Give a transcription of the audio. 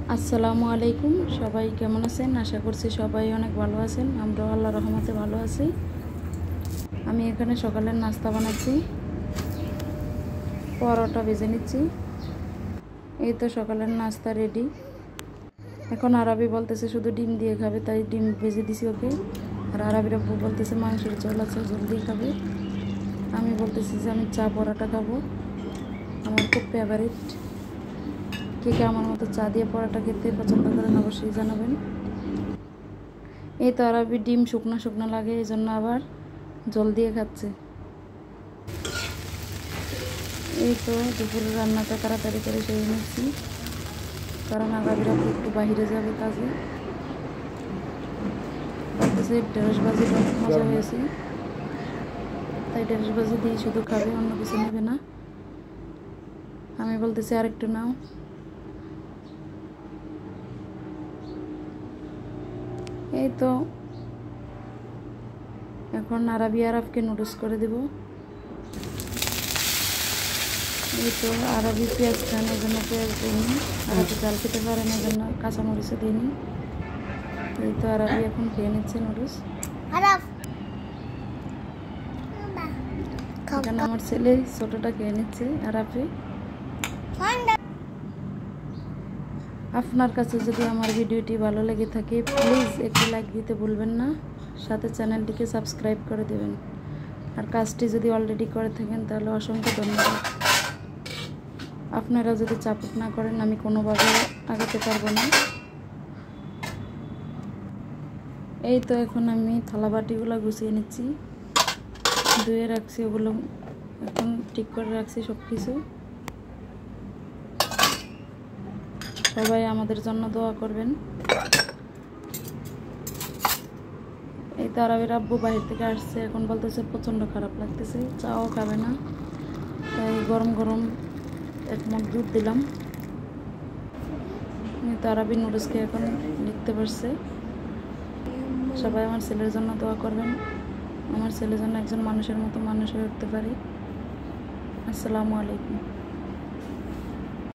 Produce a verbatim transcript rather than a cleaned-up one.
আসসালামু আলাইকুম। সবাই কেমন আছেন? আশা করছি সবাই অনেক ভালো আছেন। আমরাও আল্লাহর রহমতে ভালো আছি। আমি এখানে সকালের নাস্তা বানাচ্ছি, পরোটা ভেজে নিচ্ছি। এই তো সকালের নাস্তা রেডি। এখন আরবি বলতেছে শুধু ডিম দিয়ে খাবে, তাই ডিম ভেজে দিছি ওকে। আর আরবির আব্বু বলতেছে মাংসের ঝোল আছে, ঝোল দিয়ে খাবে। আমি বলতেছি যে আমি চা পরোটা খাবো, আমার খুব ফেভারিট। কে কে আমার মতো চা দিয়ে পরোটা খেতে পছন্দ করেন অবশ্যই জানাবেন। এই তো আরবি ডিম শুকনো শুকনো লাগে, এই জন্য আবার জল দিয়ে খাচ্ছে। এই তো দুপুরের রান্নাটা তাড়াতাড়ি করে সেরে নিচ্ছি, কারণ আরবিরা একটু বাইরে যাবে কাজে। বলতেছে ঢেঁড়স বাজি মজা হয়েছে, তাই ঢেঁড়স বাজি দিয়ে শুধু খাবে, অন্য কিছু নেবে না। আমি বলতেছি আরেকটু নাও। এই তো এখন আরবি আরবকে নুডলস করে দেব। এই তো আরবি পেঁয়াজ খান, এই জন্য পেঁয়াজ দিইনি। আরবি চাল খেতে পারেন, এই জন্য কাঁচামরিচও দিইনি। এই তো আরবি এখন খেয়ে নিচ্ছে নুডলস। এখানে আমার ছেলে ছোটটা খেয়ে নিচ্ছে আরবি। আপনার কাছে যদি আমার ভিডিওটি ভালো লেগে থাকে প্লিজ একটু লাইক দিতে ভুলবেন না, সাথে চ্যানেলটিকে সাবস্ক্রাইব করে দেবেন। আর কাজটি যদি অলরেডি করে থাকেন তাহলে অসংখ্য ধন্যবাদ। আপনারা যদি সাপোর্ট না করেন আমি কোনোভাবে আগাতে পারবো না। এই তো এখন আমি থালা বাটিগুলো গুছিয়ে নিচ্ছি, ধুয়ে রাখছি, ওগুলো এখন ঠিক করে রাখছি সব কিছু। সবাই আমাদের জন্য দোয়া করবেন। এই তো আরবির আব্বু বাহির থেকে আসছে, এখন বলতেছে প্রচণ্ড খারাপ লাগতেছে, চাও খাবে না, তাই গরম গরম এক মগ দুধ দিলাম। এই তো আরবি নুডলস খেয়ে এখন লিখতে পারছে। সবাই আমার ছেলের জন্য দোয়া করবেন, আমার ছেলের জন্য একজন মানুষের মতো মানুষ হয়ে উঠতে পারে। আসসালামু আলাইকুম।